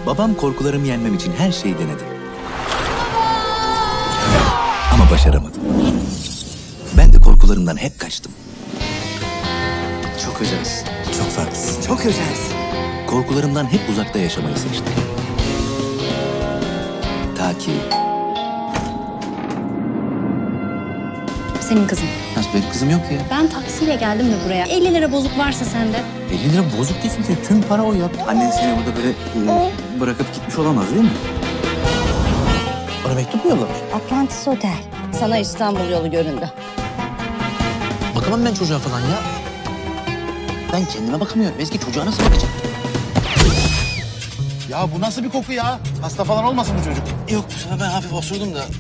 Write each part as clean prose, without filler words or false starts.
Babam korkularımı yenmem için her şeyi denedi. Ama başaramadım. Ben de korkularımdan hep kaçtım. Çok özelsin. Çok farklısın. Çok özelsin. Korkularımdan hep uzakta yaşamayı seçtim. Ta ki... Senin kızın. Nasıl, benim kızım yok ya. Ben taksiyle geldim de buraya. 50 lira bozuk varsa sende. 50 lira bozuk değil çünkü tüm para o ya. Annen seni burada böyle bırakıp gitmiş olamaz değil mi? Bana mektup mu yollamış? Atlantis Otel. Sana İstanbul yolu göründü. Bakamam ben çocuğa falan ya. Ben kendime bakamıyorum. Ezgi çocuğa nasıl bakacak? Ya bu nasıl bir koku ya? Hasta falan olmasın bu çocuk? Yok, bu sefer ben hafif osurdum da.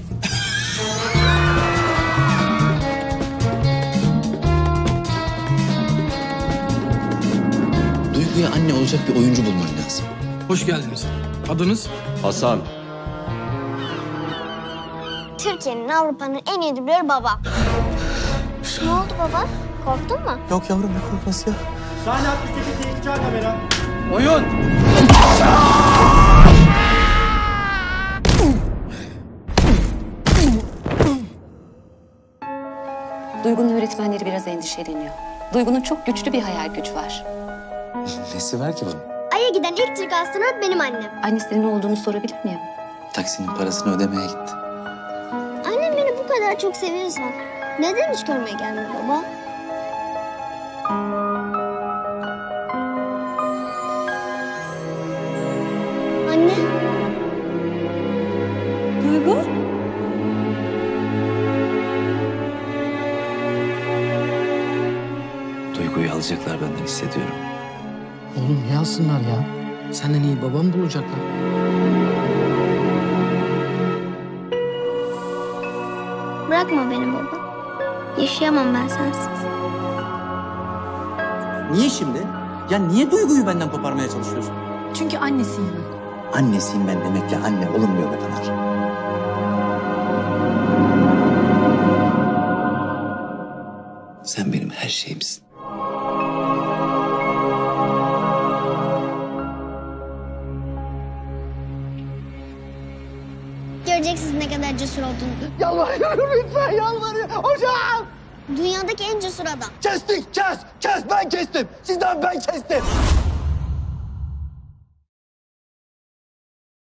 Duygu'ya anne olacak bir oyuncu bulman lazım. Hoş geldiniz. Adınız? Hasan. Türkiye'nin, Avrupa'nın en iyi dublörü baba. Ne oldu baba? Korktun mu? Yok yavrum, ne korkması ya? Sahne 68 ilk kamera. Oyun. Duygu'nun öğretmenleri biraz endişeleniyor. Duygu'nun çok güçlü bir hayal gücü var. Nesi var ki bunun? Ay'a giden ilk Türk astronot benim annem. Annesinin ne olduğunu sorabilir miyim? Taksinin parasını ödemeye gitti. Annem beni bu kadar çok seviyorsa neden hiç görmeye gelmiyor baba? Anne. Duygu? Duygu'yu alacaklar benden, hissediyorum. Oğlum niye alsınlar ya? Senden iyi babam bulacaklar. Bırakma beni baba. Yaşayamam ben sensiz. Niye şimdi? Ya niye Duygu'yu benden koparmaya çalışıyorsun? Çünkü annesiyim ben. Annesiyim ben demekle anne olunmuyor be Pınar. Sen benim her şeyimsin. Göreceksiniz ne kadar cesur olduğunu. Yalvarıyorum lütfen, yalvarıyorum. Hocam! Dünyadaki en cesur adam. Kestik, kes! Kes, ben kestim. Sizden ben kestim.